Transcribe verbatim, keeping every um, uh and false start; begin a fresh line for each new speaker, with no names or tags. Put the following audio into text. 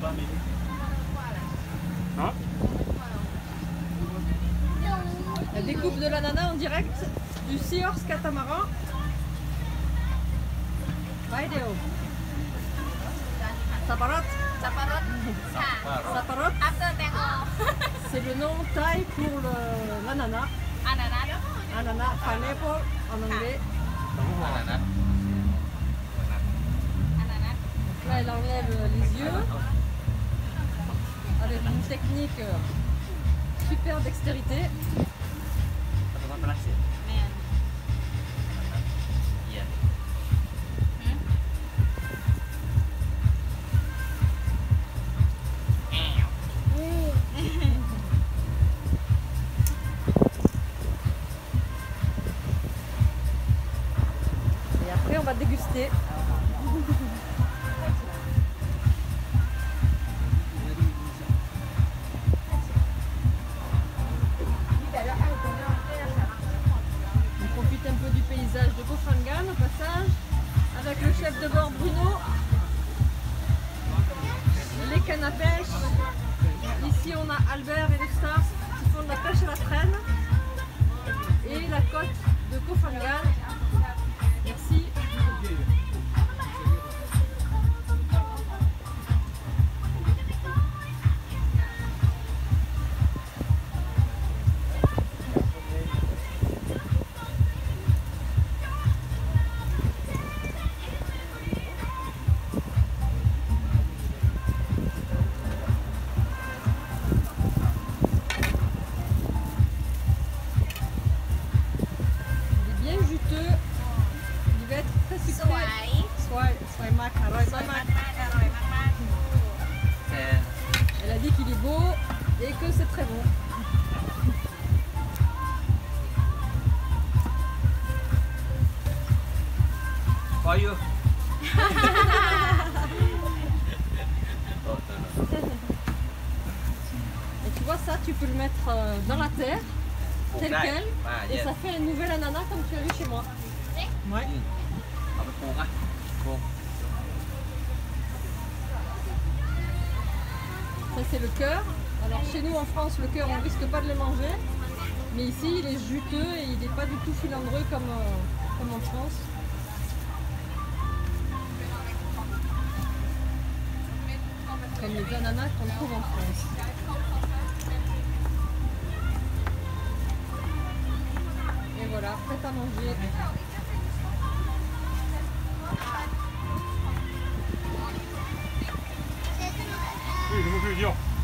Hein?
La découpe de l'ananas en direct du Seahorse Catamaran. Vidéo. Saparot.
Saparot.
Saparot.
After tango.
C'est le nom thaï pour l'ananas.
Ananas.
Ananas, pineapple en anglais.
Ananas.
Donc là, elle enlève les yeux avec une technique super dextérité.
Men.
Et après, on va déguster. On profite un peu du paysage de Koh Phangan au passage, avec le chef de bord Bruno, les cannes à pêche. Ici on a Albert et le staff qui font de la pêche à la traîne et la côte de Koh Phangan. Merci. Elle a dit qu'il est beau et que c'est très bon.
For you.
Et tu vois ça, tu peux le mettre dans la terre, tel quel, et ça fait un nouvel ananas comme tu as vu chez moi. Ouais. Ça c'est le cœur. Alors chez nous en France, le cœur on ne risque pas de le manger, mais ici il est juteux et il n'est pas du tout filandreux comme, euh, comme en France. Comme les ananas qu'on trouve en France. Et voilà, prêt à manger.
Oui, je vous le dis.